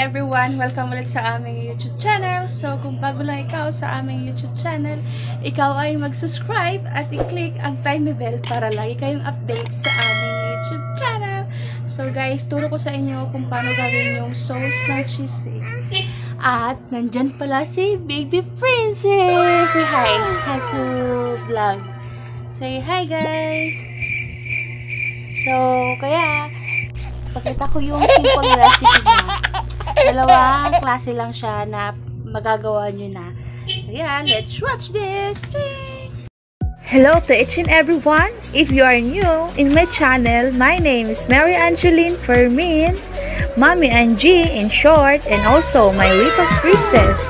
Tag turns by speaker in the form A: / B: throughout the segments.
A: everyone! Welcome ulit sa aming YouTube channel. So, kung bago lang ikaw sa aming YouTube channel, ikaw ay mag-subscribe at i-click ang time bell para lagi kayong update sa aming YouTube channel. So, guys, turo ko sa inyo kung paano gawin yung sauce ng cheese stick. At, nandyan pala si Baby Princess! Say hi! Hi to vlog. Say hi, guys! So, kaya, pakita ko yung simple recipe niya. Dalawang klase lang siya na magagawa nyo na. Kaya, let's watch this!
B: Hello to each and everyone. If you are new in my channel, my name is Mary Angeline Fermin, Mommy Angie in short, and also my little princess.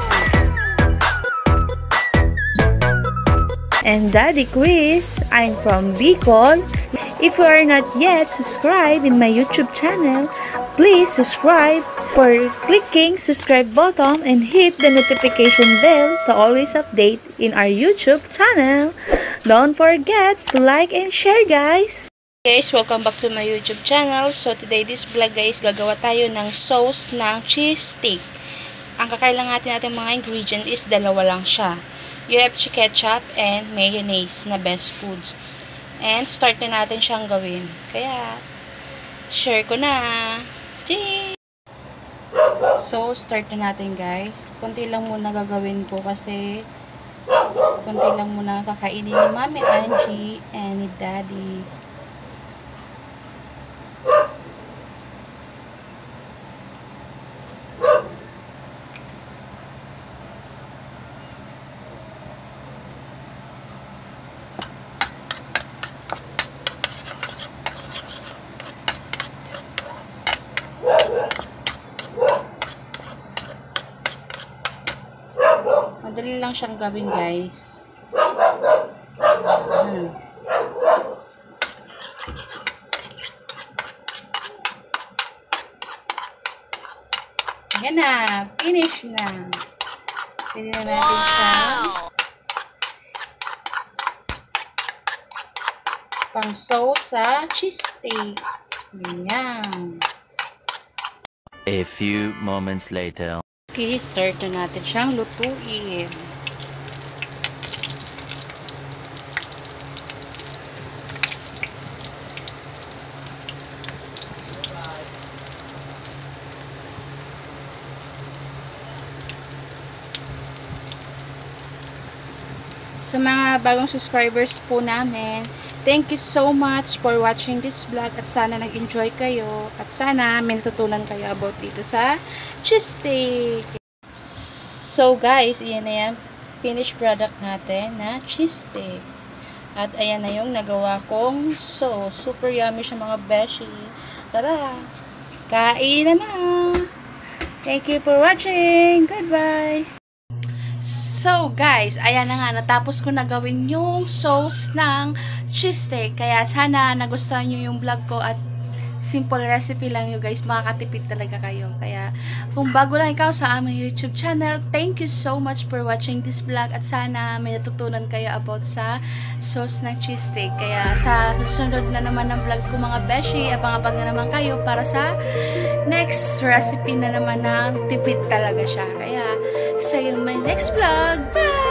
B: And Daddy Chris, I'm from Bicol. If you are not yet subscribed in my YouTube channel, please subscribe for clicking subscribe button and hit the notification bell to always update in our YouTube channel. Don't forget to like and share, guys.
A: Guys, welcome back to my YouTube channel. So today this vlog, guys, gagawa tayo ng sauce ng cheese stick. Ang kakailangan natin mga ingredient is dalawa lang siya. UFC ketchup and mayonnaise na best foods. And start na natin siyang gawin. Kaya, share ko na. Ching! So, start na natin, guys. Konti lang muna gagawin ko kasi konti lang muna kakainin ni Mami Angie and ni Daddy. Madali lang siyang gawin, guys. Ayan na. Finish na. Pwede na natin siya pang sauce sa cheese steak. Ganyan.
C: A few moments later.
A: Okay, start na natin siyang lutuin. Sa mga bagong subscribers po namin, thank you so much for watching this vlog at sana nag-enjoy kayo at sana may natutunan kayo about dito sa cheese steak. So guys, iyan na yung finished product natin na cheese steak. At ayan na yung nagawa kong sauce. Super yummy siya mga beshi. Tara! Kain na! Thank you for watching! Goodbye! So guys, ayan na nga, natapos ko na gawin yung sauce ng cheese steak. Kaya sana nagustuhan nyo yung vlog ko at simple recipe lang yun, guys. Makakatipid talaga kayo. Kaya kung bago lang ikaw sa aming YouTube channel, thank you so much for watching this vlog at sana may natutunan kayo about sa sauce ng cheese steak. Kaya sa susunod na naman ng vlog ko mga beshi, abang-abang na naman kayo para sa next recipe na naman na tipid talaga siya. Kaya see you in my next vlog. Bye!